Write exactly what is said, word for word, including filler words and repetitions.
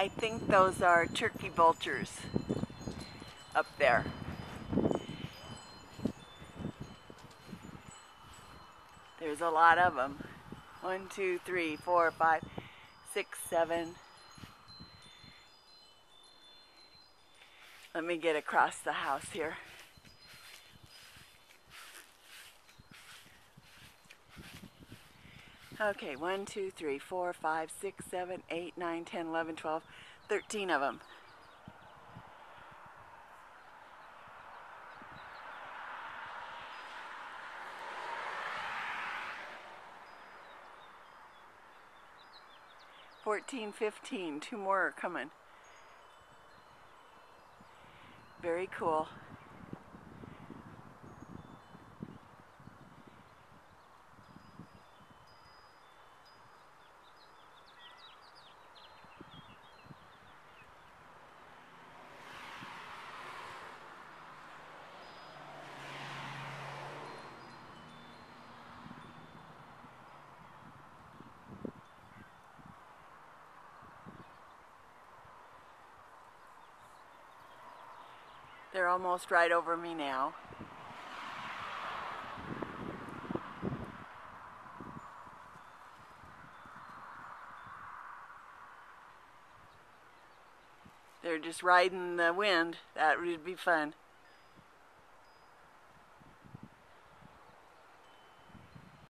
I think those are turkey vultures up there. There's a lot of them. One, two, three, four, five, six, seven. Let me get across the house here. Okay, one, two, three, four, five, six, seven, eight, nine, ten, eleven, twelve, thirteen of them. fourteen, fifteen, two more are coming. Very cool. They're almost right over me now. They're just riding the wind. That would be fun.